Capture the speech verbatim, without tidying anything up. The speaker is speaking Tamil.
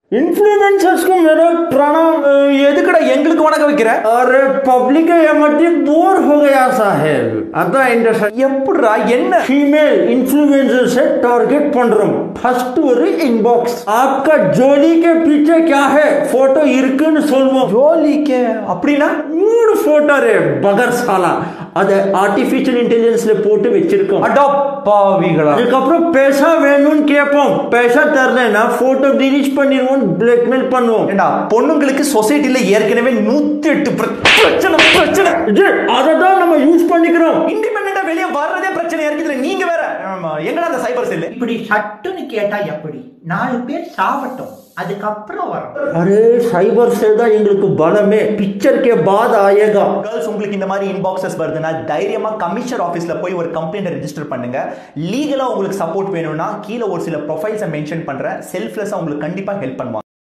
इन्फ्लुएंसर्स को मेरा प्रणाम। எதுக்குடா எங்களுக்கு வணக்கம் வைக்கிற? अरे पब्लिक एमटी बोर हो गया साहेब अदा इंडस्ट्री எப்படிடா என்ன फीमेल इन्फ्लुएंसर से टारगेट பண்றோம் फर्स्ट ஒரு इनबॉक्स आपका जोली के पीछे क्या है फोटो இருக்குன்னு சொல்வோம் ஜோலிக்கே அப்படினா மூணு போட்டோ ரே பகர் சாலா அத ஆர்டிஃபிஷியல் இன்டெலிஜென்ஸ்ல போட்டு வெச்சிருக்கோம் அடப்பாவிகளா அதுக்கு அப்புறம் पैसा வேணும்னு கேப்போம் पैसा தரலனா போட்டோ டிலீட் பண்ணிடுவோம் blackmail பண்ணுவோம் ஏண்டா பொண்ணுங்களுக்கு சொசைட்டில ஏற்கனவே நூத்தி எட்டு பிரச்சனை பிரச்சனை இது அததான் நம்ம யூஸ் பண்ணிக்கிறோம் இண்டிபெண்டன்ட்டா வெளிய வர்றதே பிரச்சனையா இருக்குது நீங்க வேற எங்கடா அந்த சைபர் செல் இப்படி சட்டுன்னு கேட்டா எப்படி நாலு பேர் சாவட்டும் அதுக்கப்புறம் வரும் अरे साइबर सेल தான் எங்களுக்கு பலமே பிக்சர் के बाद आएगा गर्ल्स உங்களுக்கு இந்த மாதிரி இன்பாக்ஸஸ் வருதுன்னா தைரியமா கமிஷனர் ஆபீஸ்ல போய் ஒரு கம்ப்ளைண்ட் ரெஜிஸ்டர் பண்ணுங்க லீகலா உங்களுக்கு சப்போர்ட் வேணும்னா கீழ ஒரு சில ப்ரொஃபைல்ஸை மென்ஷன் பண்றேன் செல்ஃப்லெஸ்ஸா உங்களுக்கு கண்டிப்பா ஹெல்ப் பண்ணுவாங்க